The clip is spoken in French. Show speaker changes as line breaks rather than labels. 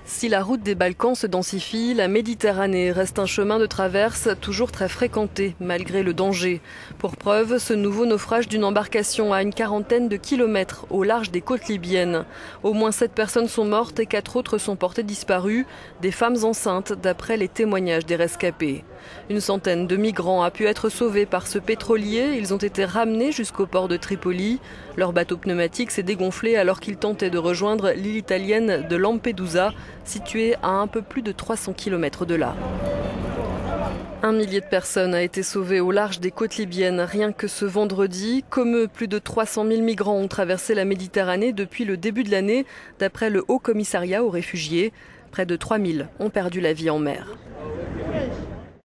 Si la route des Balkans se densifie, la Méditerranée reste un chemin de traverse toujours très fréquenté, malgré le danger. Pour preuve, ce nouveau naufrage d'une embarcation à une quarantaine de kilomètres au large des côtes libyennes. Au moins 7 personnes sont mortes et 4 autres sont portées disparues, des femmes enceintes d'après les témoignages des rescapés. Une centaine de migrants a pu être sauvés par ce pétrolier. Ils ont été ramenés jusqu'au port de Tripoli. Leur bateau pneumatique s'est dégonflé alors qu'ils tentaient de rejoindre l'île italienne de Lampedusa, située à un peu plus de 300 km de là. 1 millier de personnes a été sauvé au large des côtes libyennes rien que ce vendredi. Comme eux, plus de 300 000 migrants ont traversé la Méditerranée depuis le début de l'année, d'après le Haut Commissariat aux réfugiés. Près de 3 000 ont perdu la vie en mer.